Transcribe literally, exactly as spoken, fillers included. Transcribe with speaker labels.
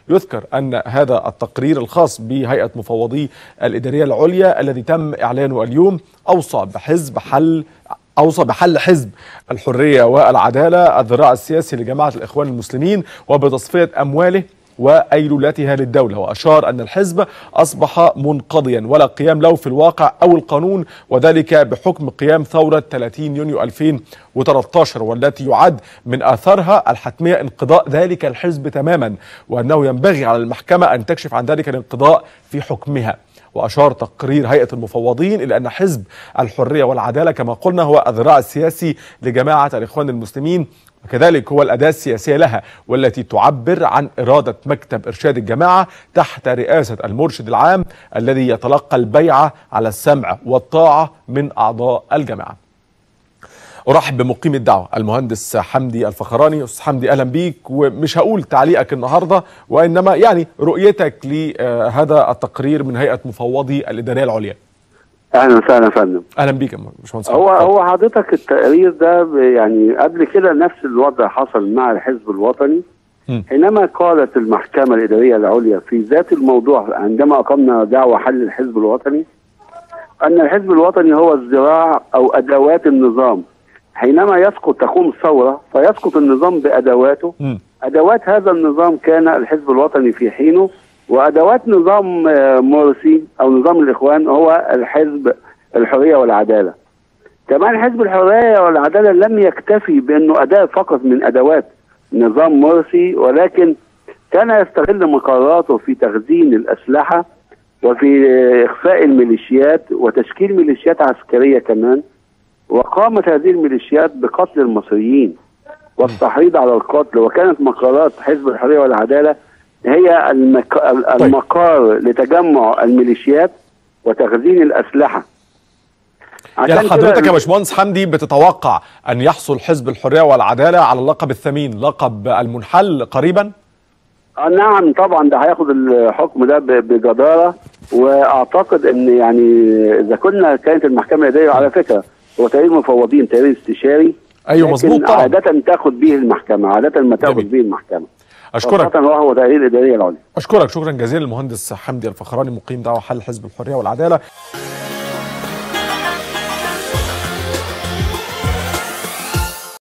Speaker 1: يذكر أن هذا التقرير الخاص بهيئة مفوضي الإدارية العليا الذي تم إعلانه اليوم أوصى بحزب حل أوصى بحل حزب الحرية والعدالة الذراع السياسي لجماعة الإخوان المسلمين وبتصفية أمواله وأيلولتها للدولة، وأشار أن الحزب أصبح منقضيا ولا قيام له في الواقع أو القانون، وذلك بحكم قيام ثورة ثلاثين يونيو ألفين وثلاثة عشر والتي يعد من آثارها الحتمية انقضاء ذلك الحزب تماما، وأنه ينبغي على المحكمة أن تكشف عن ذلك الانقضاء في حكمها. وأشار تقرير هيئة المفوضين إلى أن حزب الحرية والعدالة كما قلنا هو الذراع السياسي لجماعة الإخوان المسلمين، وكذلك هو الأداة السياسية لها، والتي تعبر عن إرادة مكتب إرشاد الجماعة تحت رئاسة المرشد العام الذي يتلقى البيعة على السمع والطاعة من أعضاء الجماعة. أرحب بمقيم الدعوة المهندس حمدي الفخراني. أستاذ حمدي أهلا بيك، ومش هقول تعليقك النهاردة وإنما يعني رؤيتك لهذا التقرير من هيئة مفوضي الإدارية العليا.
Speaker 2: اهلا وسهلا يا فندم.
Speaker 1: اهلا بيك يا باشمهندس.
Speaker 2: هو هو حضرتك التقرير ده يعني قبل كده نفس الوضع حصل مع الحزب الوطني م. حينما قالت المحكمة الإدارية العليا في ذات الموضوع عندما أقمنا دعوى حل الحزب الوطني أن الحزب الوطني هو الذراع أو أدوات النظام، حينما يسقط تقوم الثورة فيسقط النظام بأدواته. م. أدوات هذا النظام كان الحزب الوطني في حينه، وأدوات نظام مرسي أو نظام الإخوان هو الحزب الحرية والعدالة. كمان حزب الحرية والعدالة لم يكتفي بأنه أداة فقط من أدوات نظام مرسي، ولكن كان يستغل مقراراته في تخزين الأسلحة وفي إخفاء الميليشيات وتشكيل ميليشيات عسكرية كمان، وقامت هذه الميليشيات بقتل المصريين والتحريض على القتل. وكانت مقرات حزب الحرية والعدالة هي المك... المقار لتجمع الميليشيات وتخزين الأسلحة.
Speaker 1: يعني حضرتك يا باشمهندس حمدي بتتوقع أن يحصل حزب الحرية والعدالة على اللقب الثمين، لقب المنحل قريبا؟
Speaker 2: آه نعم طبعا، ده هياخد الحكم ده بجدارة، وأعتقد أن يعني إذا كنا كانت المحكمة الإدارية على فكرة هو تقرير مفوضين، تقرير استشاري.
Speaker 1: أيوه مظبوط طبعا.
Speaker 2: عادة تاخد به المحكمة، عادة ما تاخد به المحكمة.
Speaker 1: أشكرك.
Speaker 2: هو تقرير الإدارية العليا.
Speaker 1: أشكرك شكرا جزيلا المهندس حمدي الفخراني مقيم دعوة حل حزب الحرية والعدالة.